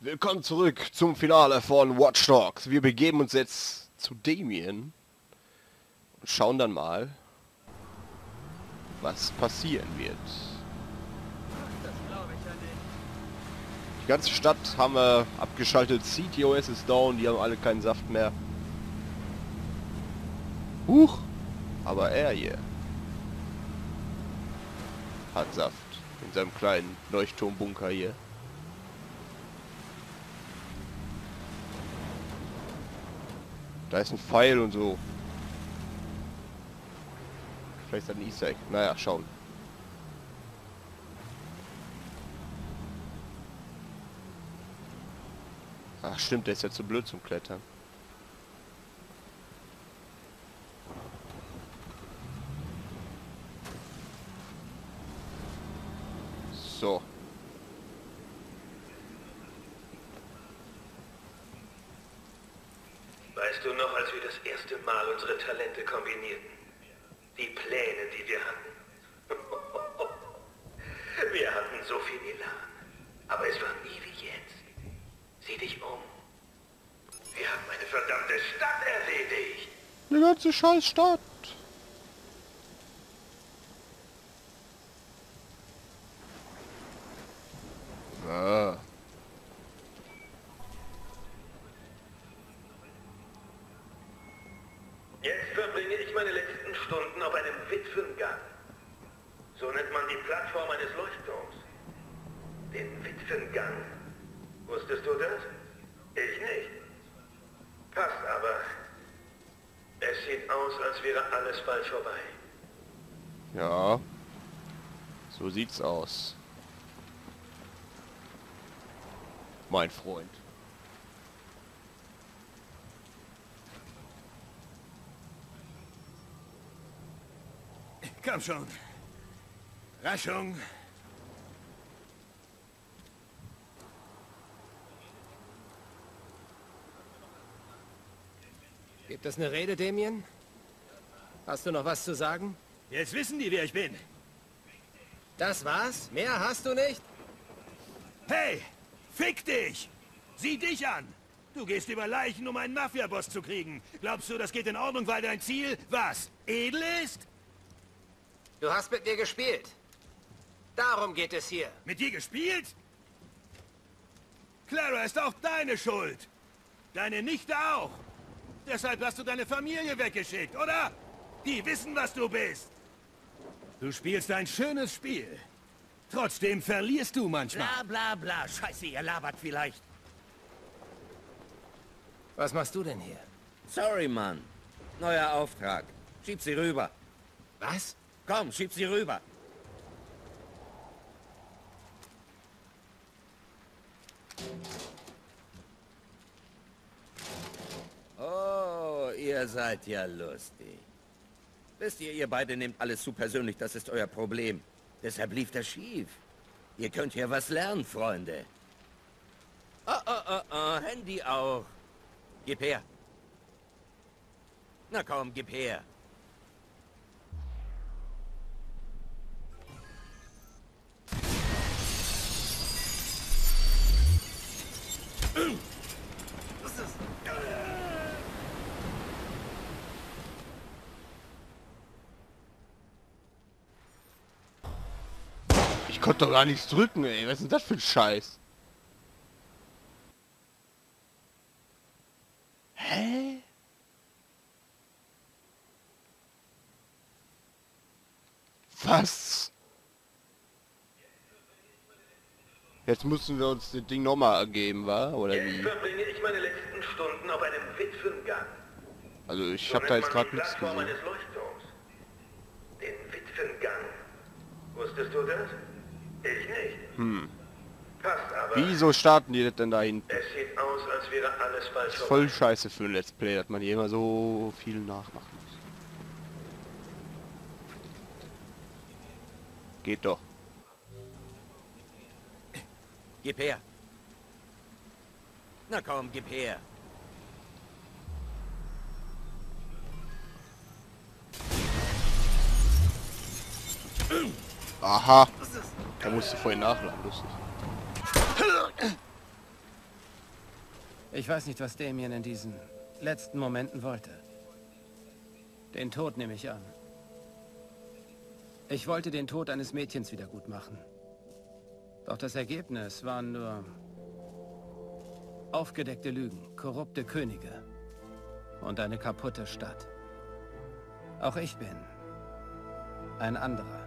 Willkommen zurück zum Finale von Watch Dogs. Wir begeben uns jetzt zu Damien und schauen dann mal, was passieren wird. Die ganze Stadt haben wir abgeschaltet. CTOS ist down, die haben alle keinen Saft mehr. Huch! Aber er hier hat Saft in seinem kleinen Leuchtturmbunker hier. Da ist ein Pfeil und so. Vielleicht ist das ein Easter Egg. Naja, schauen. Ach stimmt, der ist ja zu blöd zum Klettern. So. Weißt du noch, als wir das erste Mal unsere Talente kombinierten? Die Pläne, die wir hatten. Wir hatten so viel Elan. Aber es war nie wie jetzt. Sieh dich um. Wir haben eine verdammte Stadt erledigt. Die ganze scheiß Stadt. Ah. Jetzt verbringe ich meine letzten Stunden auf einem Witwengang. So nennt man die Plattform eines Leuchtturms. Den Witwengang. Wusstest du das? Ich nicht. Passt aber. Es sieht aus, als wäre alles bald vorbei. Ja. So sieht's aus. Mein Freund. Komm schon. Raschung. Gibt es eine Rede, Damien? Hast du noch was zu sagen? Jetzt wissen die, wer ich bin. Das war's? Mehr hast du nicht? Hey, fick dich! Sieh dich an! Du gehst über Leichen, um einen Mafia-Boss zu kriegen. Glaubst du, das geht in Ordnung, weil dein Ziel, was, edel ist? Du hast mit mir gespielt. Darum geht es hier. Mit dir gespielt? Clara ist auch deine Schuld. Deine Nichte auch. Deshalb hast du deine Familie weggeschickt, oder? Die wissen, was du bist. Du spielst ein schönes Spiel. Trotzdem verlierst du manchmal. Bla bla bla. Scheiße, ihr labert vielleicht. Was machst du denn hier? Sorry, Mann. Neuer Auftrag. Schieb sie rüber. Was? Komm, schieb sie rüber. Oh, ihr seid ja lustig. Wisst ihr, ihr beide nehmt alles zu persönlich, das ist euer Problem. Deshalb lief das schief. Ihr könnt hier was lernen, Freunde. Oh, Handy auch. Gib her. Na komm, gib her. Ich konnte doch gar nichts drücken, ey. Was ist denn das für ein Scheiß? Hä? Was? Jetzt müssen wir uns das Ding nochmal ergeben, wa? Oder Jetzt wie? verbringe ich meine letzten Stunden auf einem Witwengang. Also ich So hab da nennt jetzt man gerade die nichts Plattform gesehen. eines Leuchtturms. Den Witwengang. Wusstest du das? Ich nicht. Passt aber. Wieso starten die das denn da hinten? Es sieht aus, als wäre alles bald Das ist vorbei. voll scheiße für ein Let's Play, dass man hier immer so viel nachmachen muss. Geht doch. Gib her. Na komm, gib her. Aha. Da musst du vorhin nachladen, lustig. Ich weiß nicht, was Damien in diesen letzten Momenten wollte. Den Tod nehme ich an. Ich wollte den Tod eines Mädchens wiedergutmachen. Doch das Ergebnis waren nur aufgedeckte Lügen, korrupte Könige und eine kaputte Stadt. Auch ich bin ein anderer.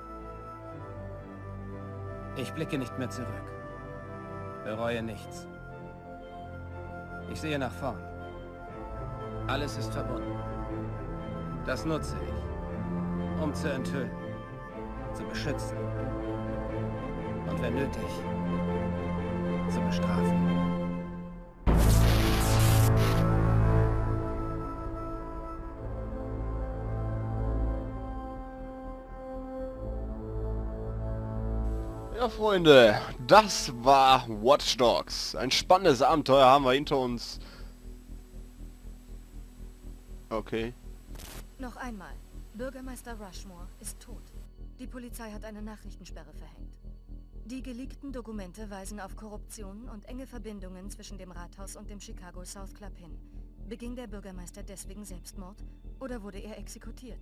Ich blicke nicht mehr zurück. Bereue nichts. Ich sehe nach vorn. Alles ist verbunden. Das nutze ich, um zu enthüllen, zu beschützen und wenn nötig, zu bestrafen. Ja, Freunde, das war Watch Dogs. Ein spannendes Abenteuer haben wir hinter uns. Okay. Noch einmal. Bürgermeister Rushmore ist tot. Die Polizei hat eine Nachrichtensperre verhängt. Die geleakten Dokumente weisen auf Korruption und enge Verbindungen zwischen dem Rathaus und dem Chicago South Club hin. Beging der Bürgermeister deswegen Selbstmord oder wurde er exekutiert?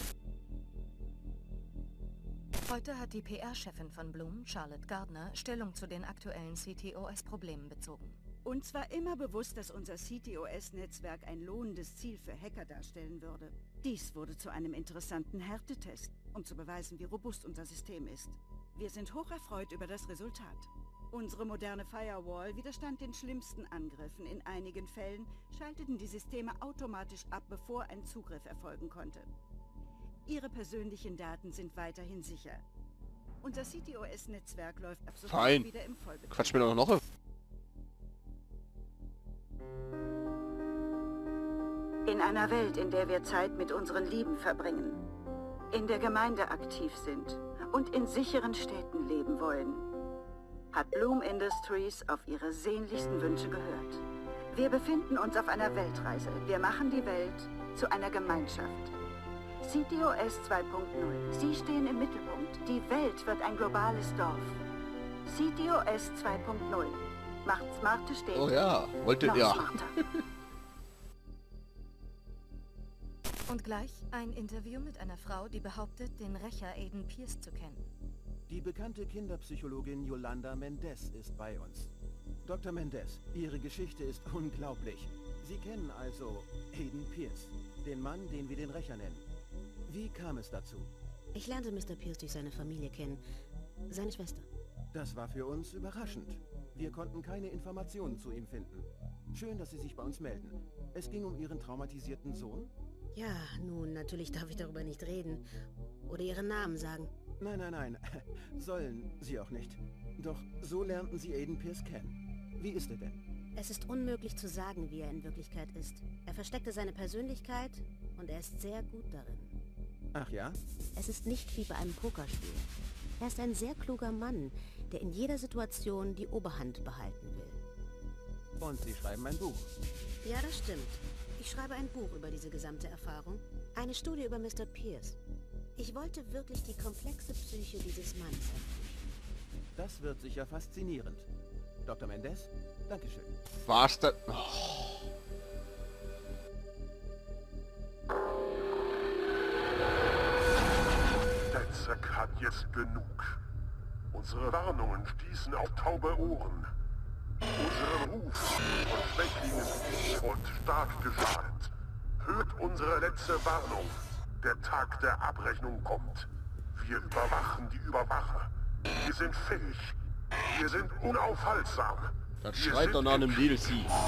Heute hat die PR-Chefin von Bloom, Charlotte Gardner, Stellung zu den aktuellen CTOS-Problemen bezogen. Uns war immer bewusst, dass unser CTOS-Netzwerk ein lohnendes Ziel für Hacker darstellen würde. Dies wurde zu einem interessanten Härtetest, um zu beweisen, wie robust unser System ist. Wir sind hocherfreut über das Resultat. Unsere moderne Firewall widerstand den schlimmsten Angriffen. In einigen Fällen schalteten die Systeme automatisch ab, bevor ein Zugriff erfolgen konnte. Ihre persönlichen Daten sind weiterhin sicher. Unser CTOS-Netzwerk läuft ab sofort wieder im Vollbetrieb. Quatsch mir doch noch. In einer Welt, in der wir Zeit mit unseren Lieben verbringen, in der Gemeinde aktiv sind und in sicheren Städten leben wollen, hat Bloom Industries auf ihre sehnlichsten Wünsche gehört. Wir befinden uns auf einer Weltreise. Wir machen die Welt zu einer Gemeinschaft. CTOS 2.0. Sie stehen im Mittelpunkt. Die Welt wird ein globales Dorf. CTOS 2.0. Macht smarte Städte. Oh ja, wollte noch ja. smarter. Und gleich ein Interview mit einer Frau, die behauptet, den Rächer Aiden Pierce zu kennen. Die bekannte Kinderpsychologin Yolanda Mendez ist bei uns. Dr. Mendez, Ihre Geschichte ist unglaublich. Sie kennen also Aiden Pierce, den Mann, den wir den Rächer nennen. Wie kam es dazu? Ich lernte Mr. Pierce durch seine Familie kennen. Seine Schwester. Das war für uns überraschend. Wir konnten keine Informationen zu ihm finden. Schön, dass Sie sich bei uns melden. Es ging um Ihren traumatisierten Sohn? Ja, nun, natürlich darf ich darüber nicht reden. Oder Ihren Namen sagen. Nein, nein, nein. Sollen Sie auch nicht. Doch so lernten Sie Aiden Pierce kennen. Wie ist er denn? Es ist unmöglich zu sagen, wie er in Wirklichkeit ist. Er versteckte seine Persönlichkeit und er ist sehr gut darin. Ach ja? Es ist nicht wie bei einem Pokerspiel. Er ist ein sehr kluger Mann, der in jeder Situation die Oberhand behalten will. Und Sie schreiben ein Buch. Ja, das stimmt. Ich schreibe ein Buch über diese gesamte Erfahrung. Eine Studie über Mr. Pierce. Ich wollte wirklich die komplexe Psyche dieses Mannes erforschen. Das wird sicher faszinierend. Dr. Mendez, Dankeschön. War's das? Oh. DedSec hat jetzt genug. Unsere Warnungen stießen auf taube Ohren. Unserem Ruf von Schwächlingen und stark geschadet. Hört unsere letzte Warnung. Der Tag der Abrechnung kommt. Wir überwachen die Überwacher. Wir sind fähig. Wir sind unaufhaltsam. Das schreit doch nach einem DLC.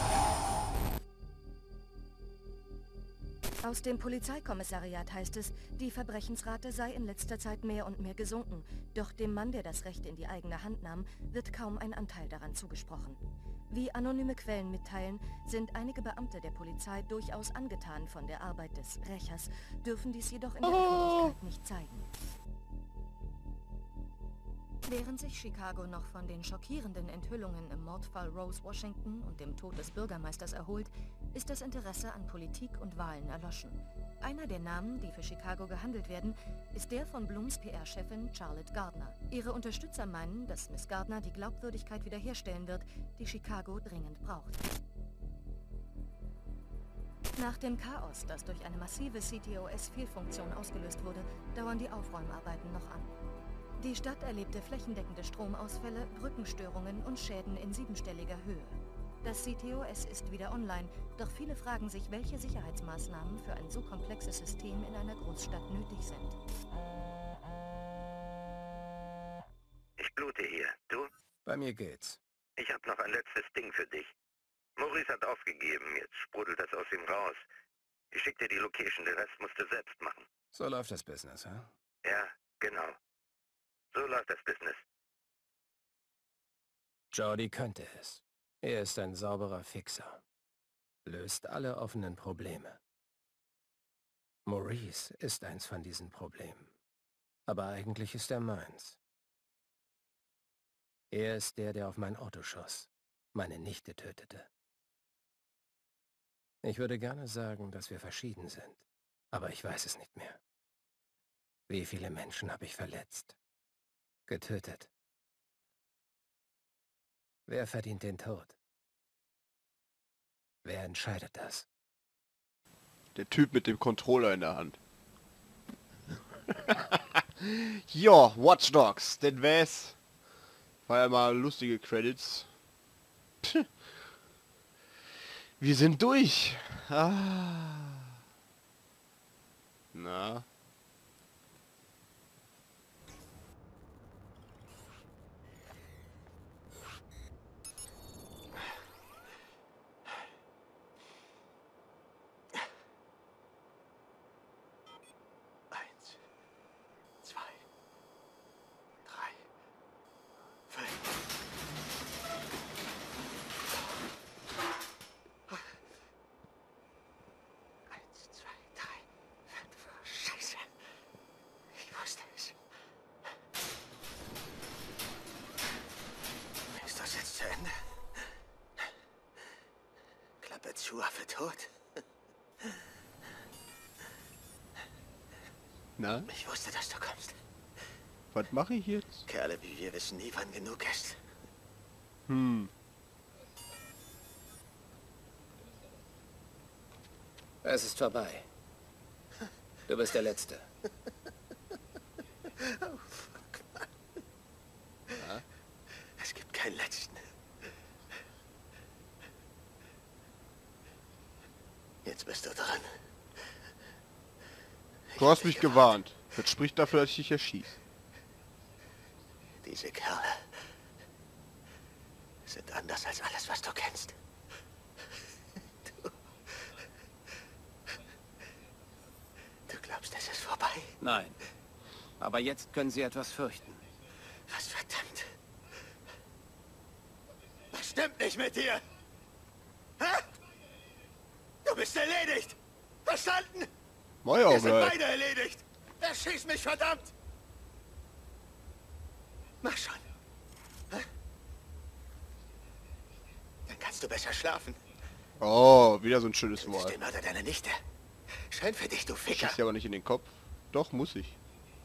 Aus dem Polizeikommissariat heißt es, die Verbrechensrate sei in letzter Zeit mehr und mehr gesunken. Doch dem Mann, der das Recht in die eigene Hand nahm, wird kaum ein Anteil daran zugesprochen. Wie anonyme Quellen mitteilen, sind einige Beamte der Polizei durchaus angetan von der Arbeit des Rächers, dürfen dies jedoch in der Öffentlichkeit nicht zeigen. Während sich Chicago noch von den schockierenden Enthüllungen im Mordfall Rose Washington und dem Tod des Bürgermeisters erholt, ist das Interesse an Politik und Wahlen erloschen. Einer der Namen, die für Chicago gehandelt werden, ist der von Blums PR-Chefin Charlotte Gardner. Ihre Unterstützer meinen, dass Miss Gardner die Glaubwürdigkeit wiederherstellen wird, die Chicago dringend braucht. Nach dem Chaos, das durch eine massive CTOS-Fehlfunktion ausgelöst wurde, dauern die Aufräumarbeiten noch an. Die Stadt erlebte flächendeckende Stromausfälle, Brückenstörungen und Schäden in 7-stelliger Höhe. Das CTOS ist wieder online, doch viele fragen sich, welche Sicherheitsmaßnahmen für ein so komplexes System in einer Großstadt nötig sind. Ich blute hier. Du? Bei mir geht's. Ich habe noch ein letztes Ding für dich. Maurice hat aufgegeben, jetzt sprudelt das aus ihm raus. Ich schick dir die Location, den Rest musst du selbst machen. So läuft das Business, hä? Ja, genau. So läuft das Business. Jordi könnte es. Er ist ein sauberer Fixer. Löst alle offenen Probleme. Maurice ist eins von diesen Problemen. Aber eigentlich ist er meins. Er ist der auf mein Auto schoss, meine Nichte tötete. Ich würde gerne sagen, dass wir verschieden sind, aber ich weiß es nicht mehr. Wie viele Menschen habe ich verletzt? Getötet? Wer verdient den Tod? Wer entscheidet das? Der Typ mit dem Controller in der Hand. Ja, Watch Dogs, denn was? War ja mal lustige Credits. Wir sind durch. Ah. Na. Zu, Affe tot. Na? Ich wusste, dass du kommst. Was mache ich jetzt? Kerle wie wir wissen nie, wann genug ist. Es ist vorbei. Du bist der Letzte. Oh, fuck, Mann. Ja? Es gibt keinen Letzten. Jetzt bist du dran. Du hast mich gewarnt. Das spricht dafür, dass ich dich erschieße. Diese Kerle sind anders als alles, was du kennst. Du glaubst, es ist vorbei? Nein. Aber jetzt können sie etwas fürchten. Was verdammt? Was stimmt nicht mit dir? Hä? Du bist erledigt! Verstanden? Wir sind beide erledigt! Erschieß mich, verdammt! Mach schon. Hä? Dann kannst du besser schlafen. Oh, wieder so ein schönes Wort. Den Mörder deiner Nichte. Schön für dich, du Ficker. Schießt ja aber nicht in den Kopf. Doch, muss ich.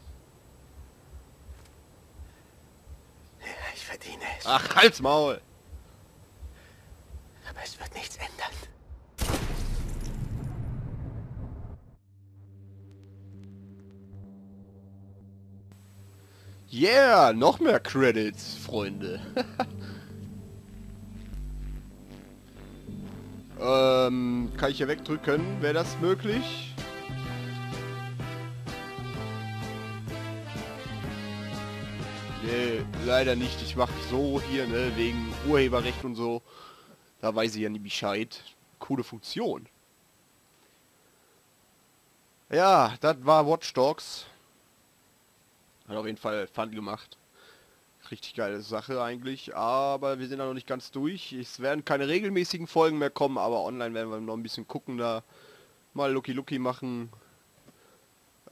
Ja, ich verdiene es. Ach, halt's Maul! Aber es wird nichts ändern. Yeah, noch mehr Credits, Freunde. Kann ich hier wegdrücken? Wäre das möglich? Nee, leider nicht. Ich mache so hier, ne, wegen Urheberrecht und so. Da weiß ich ja nie Bescheid. Coole Funktion. Ja, das war Watch Dogs. Hat auf jeden Fall Fun gemacht. Richtig geile Sache eigentlich, aber wir sind da noch nicht ganz durch. Es werden keine regelmäßigen Folgen mehr kommen, aber online werden wir noch ein bisschen gucken, da mal Lucky machen.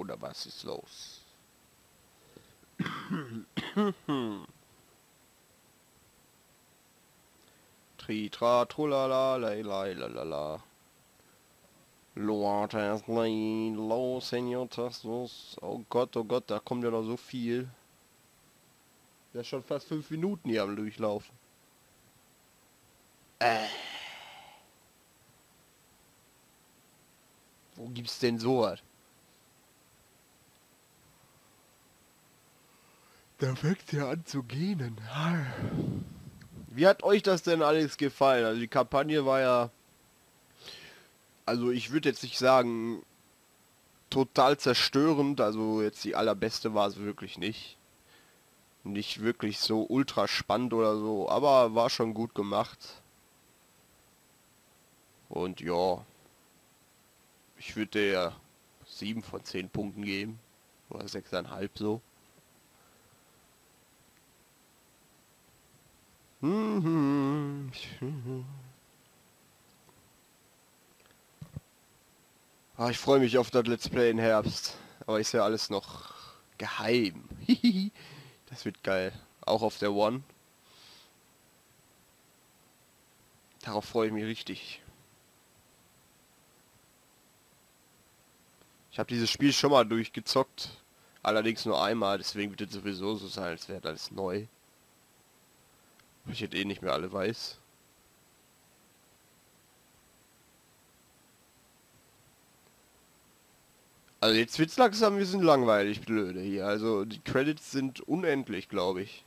Oder was ist los? Tritra, trulala, la. Los, Senor Tassos. Oh Gott, da kommt ja noch so viel. Ja, schon fast 5 Minuten hier am Durchlaufen. Wo gibt's denn sowas? Da fängt ja an zu gähnen. Wie hat euch das denn alles gefallen? Also die Kampagne war ja... Also ich würde jetzt nicht sagen total zerstörend, also jetzt die allerbeste war es wirklich nicht. Nicht wirklich so ultra spannend oder so, aber war schon gut gemacht. Und ja, ich würde der 7 von 10 Punkten geben. Oder 6,5 so. Ich freue mich auf das Let's Play im Herbst. Aber ist ja alles noch geheim. Das wird geil. Auch auf der One. Darauf freue ich mich richtig. Ich habe dieses Spiel schon mal durchgezockt. Allerdings nur einmal. Deswegen wird es sowieso so sein, als wäre alles neu. Ich jetzt eh nicht mehr alle weiß. Also jetzt wird's langsam ein bisschen langweilig, blöde hier. Also die Credits sind unendlich, glaube ich.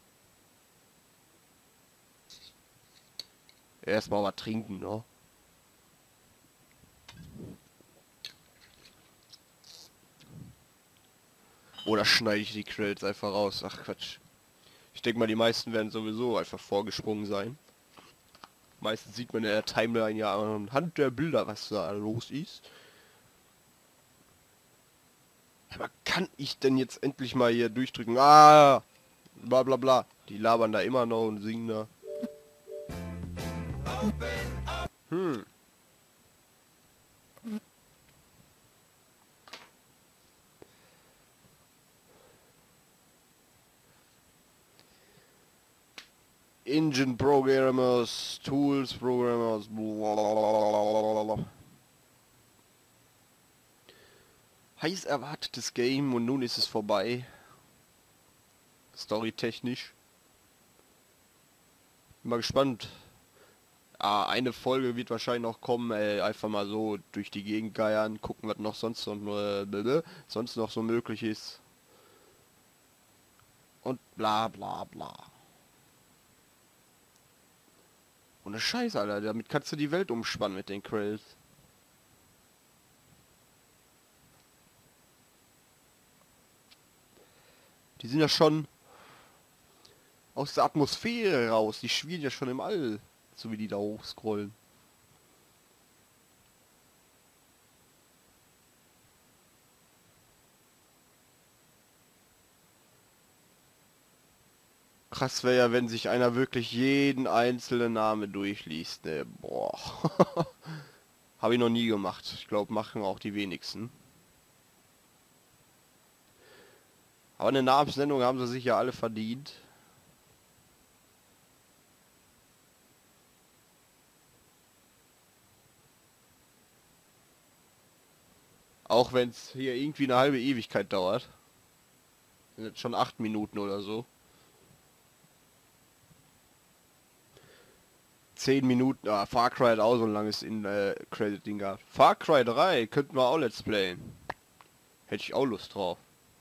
Erstmal was trinken, ne? Oder schneide ich die Credits einfach raus? Ach Quatsch. Ich denke mal, die meisten werden sowieso einfach vorgesprungen sein. Meistens sieht man in der Timeline ja anhand der Bilder, was da los ist. Aber kann ich denn jetzt endlich mal hier durchdrücken? Ah! Bla bla bla. Die labern da immer noch und singen da. Engine Programmers, Tools Programmers, blablabla. Heiß erwartetes Game und nun ist es vorbei. Storytechnisch. Bin mal gespannt. Eine Folge wird wahrscheinlich noch kommen, einfach mal so durch die Gegend geiern, gucken, was noch sonst noch so möglich ist. Und bla bla bla. Und das Scheiße, Alter, damit kannst du die Welt umspannen mit den Credits. Die sind ja schon aus der Atmosphäre raus. Die schwirren ja schon im All, so wie die da hochscrollen. Krass wäre ja, wenn sich einer wirklich jeden einzelnen Namen durchliest. Ne, boah. Habe ich noch nie gemacht. Ich glaube, machen auch die wenigsten. Aber eine Namensnennung haben sie sich ja alle verdient. Auch wenn es hier irgendwie eine halbe Ewigkeit dauert. Sind jetzt schon 8 Minuten oder so. 10 Minuten. Far Cry hat auch so ein langes Crediting gehabt. Far Cry 3 könnten wir auch Let's Playen. Hätte ich auch Lust drauf.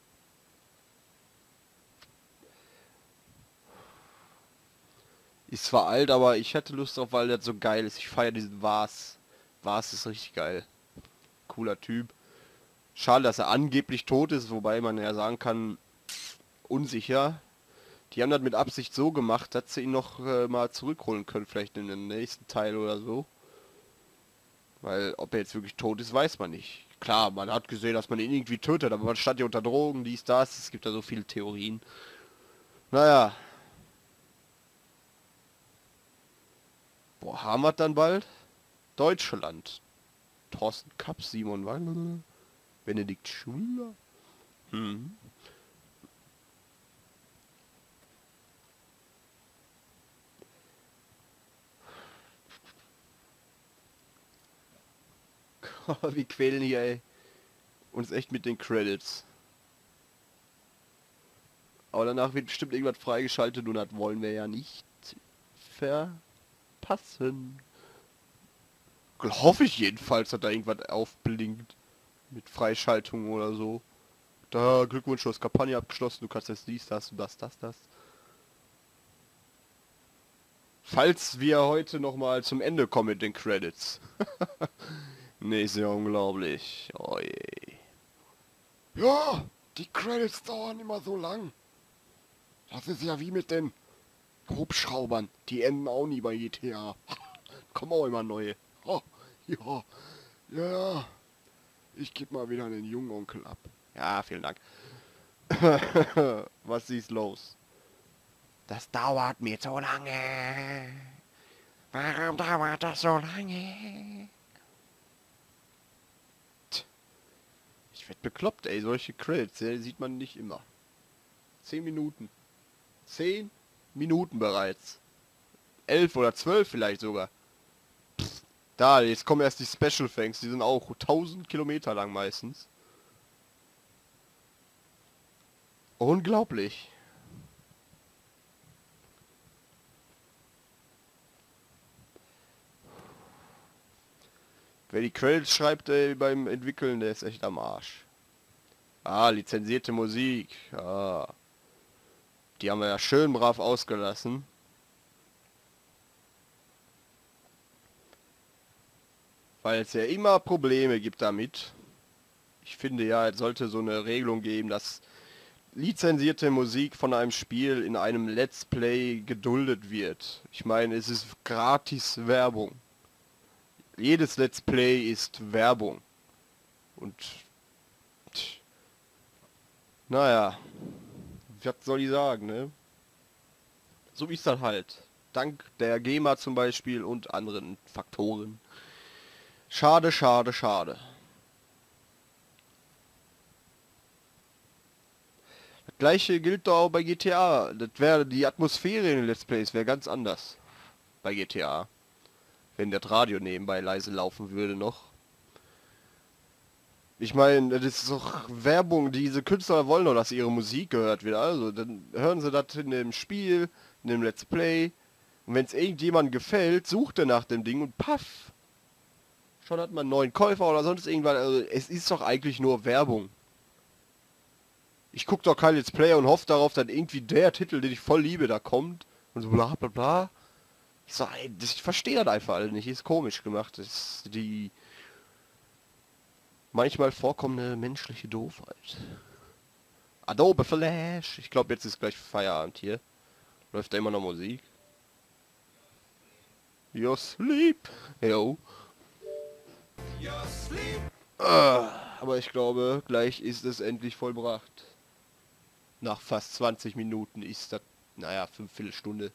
Ist zwar alt, aber ich hätte Lust drauf, weil das so geil ist. Ich feiere diesen Vars. Vars ist richtig geil. Cooler Typ. Schade, dass er angeblich tot ist, wobei man ja sagen kann, unsicher. Die haben das mit Absicht so gemacht, dass sie ihn noch mal zurückholen können, vielleicht in den nächsten Teil oder so. Weil, ob er jetzt wirklich tot ist, weiß man nicht. Klar, man hat gesehen, dass man ihn irgendwie tötet, aber man stand ja unter Drogen, dies, das. Es gibt da so viele Theorien. Naja. Boah, haben wir dann bald? Deutschland. Thorsten Kapp, Simon Wangel. Benedikt Schuler? Hm. Wir quälen hier, ey. Uns echt mit den Credits. Aber danach wird bestimmt irgendwas freigeschaltet und das wollen wir ja nicht verpassen. Hoffe ich jedenfalls, dass da irgendwas aufblinkt. Mit Freischaltung oder so. Da, Glückwunsch, du hast Kampagne abgeschlossen, du kannst jetzt dies, das und das. Falls wir heute nochmal zum Ende kommen mit den Credits. Nee, ist ja unglaublich. Oh je. Ja, die Credits dauern immer so lang. Das ist ja wie mit den Hubschraubern. Die enden auch nie bei GTA. Kommen auch immer neue. Oh, ja. Ja. Ich gebe mal wieder einen jungen Onkel ab. Ja, vielen Dank. Was ist los? Das dauert mir so lange. Warum dauert das so lange? Ich werd bekloppt, ey. Solche Credits, sieht man nicht immer. 10 Minuten. 10 Minuten bereits. 11 oder 12 vielleicht sogar. Pff, da, jetzt kommen erst die Special Thanks. Die sind auch 1000 Kilometer lang meistens. Unglaublich. Wer die Credits schreibt, ey, beim Entwickeln, der ist echt am Arsch. Ah, lizenzierte Musik. Ah. Die haben wir ja schön brav ausgelassen. Weil es ja immer Probleme gibt damit. Ich finde ja, es sollte so eine Regelung geben, dass lizenzierte Musik von einem Spiel in einem Let's Play geduldet wird. Ich meine, es ist gratis Werbung. Jedes Let's Play ist Werbung. Und naja, was soll ich sagen, ne? So ist das halt. Dank der GEMA zum Beispiel und anderen Faktoren. Schade, schade, schade. Das gleiche gilt doch auch bei GTA. Das wäre die Atmosphäre in den Let's Plays wäre ganz anders. Bei GTA. Wenn das Radio nebenbei leise laufen würde noch. Ich meine, das ist doch Werbung. Diese Künstler wollen doch, dass ihre Musik gehört wird. Also, dann hören sie das in dem Spiel, in dem Let's Play. Und wenn es irgendjemandem gefällt, sucht er nach dem Ding und paff. Schon hat man einen neuen Käufer oder sonst irgendwas. Also, es ist doch eigentlich nur Werbung. Ich gucke doch kein Let's Play und hoffe darauf, dass irgendwie der Titel, den ich voll liebe, da kommt. Und so bla bla bla. Ich sag, ey, ich verstehe das einfach alle nicht. Ist komisch gemacht. Das ist die manchmal vorkommende menschliche Doofheit. Adobe Flash. Ich glaube, jetzt ist gleich Feierabend hier. Läuft da immer noch Musik? You're sleep. Yo. Aber ich glaube, gleich ist es endlich vollbracht. Nach fast 20 Minuten ist das, naja, 5 Viertelstunde.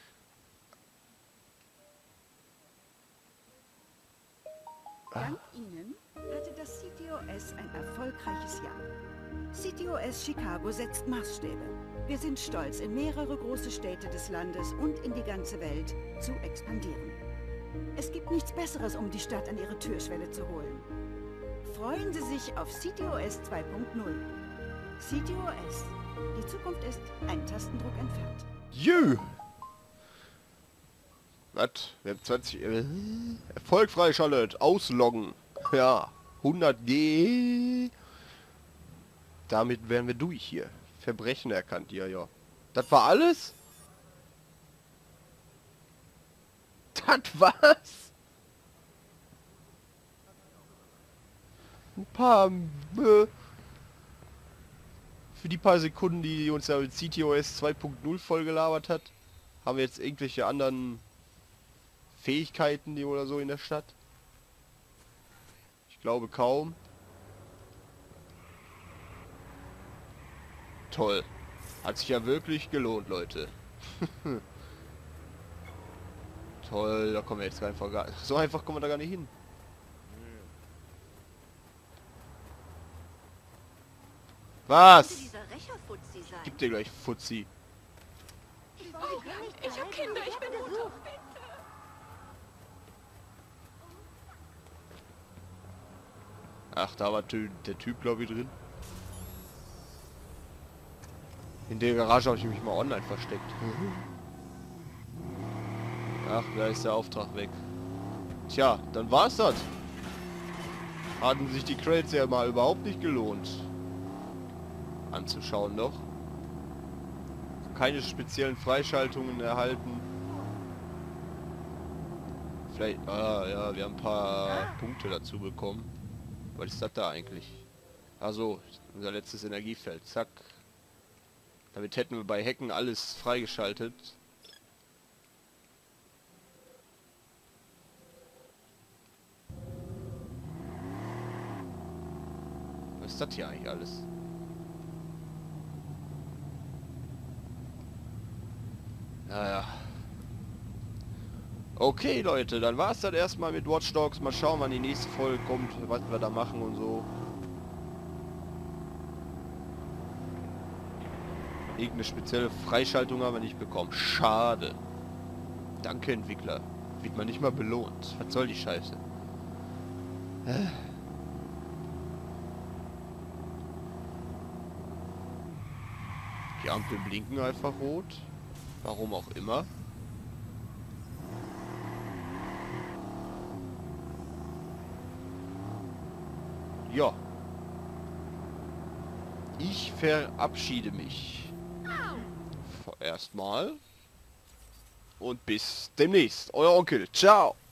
Dank Ihnen hatte das CTOS ein erfolgreiches Jahr. CTOS Chicago setzt Maßstäbe. Wir sind stolz, in mehrere große Städte des Landes und in die ganze Welt zu expandieren. Es gibt nichts Besseres, um die Stadt an ihre Türschwelle zu holen. Freuen Sie sich auf CTOS 2.0. CTOS. Die Zukunft ist ein Tastendruck entfernt. Jö! Was? Wir haben 20... Erfolg freischaltet. Ausloggen. Ja. 100G. Damit wären wir durch hier. Verbrechen erkannt, ja, ja. Das war alles? Das war's? Ein paar... für die paar Sekunden, die uns ja mit CTOS 2.0 vollgelabert hat, haben wir jetzt irgendwelche anderen Fähigkeiten die oder so in der Stadt? Ich glaube kaum. Toll. Hat sich ja wirklich gelohnt, Leute. Toll, da kommen wir jetzt einfach gar nicht. So einfach kommen wir da gar nicht hin. Was? Dieser Rächerfuzzi sein. Gib dir gleich Fuzzi. Ich hab Kinder, ich bin Mutter. Ach, da war der Typ, glaube ich, drin. In der Garage habe ich mich mal online versteckt. Ach, da ist der Auftrag weg. Tja, dann war's das. Hatten sich die Crates ja mal überhaupt nicht gelohnt. Anzuschauen noch. Keine speziellen Freischaltungen erhalten. Vielleicht, ja, wir haben ein paar Punkte dazu bekommen. Was ist das da eigentlich? Also, unser letztes Energiefeld. Zack. Damit hätten wir bei Hacken alles freigeschaltet. Was ist das hier eigentlich alles? Naja. Okay, Leute, dann war es das erstmal mit Watch Dogs. Mal schauen, wann die nächste Folge kommt, was wir da machen und so. Irgendeine spezielle Freischaltung haben wir nicht bekommen. Schade. Danke, Entwickler. Wird man nicht mal belohnt. Was soll die Scheiße? Die Ampeln blinken einfach rot. Warum auch immer. Ja. Ich verabschiede mich. Erstmal. Und bis demnächst. Euer Onkel. Ciao.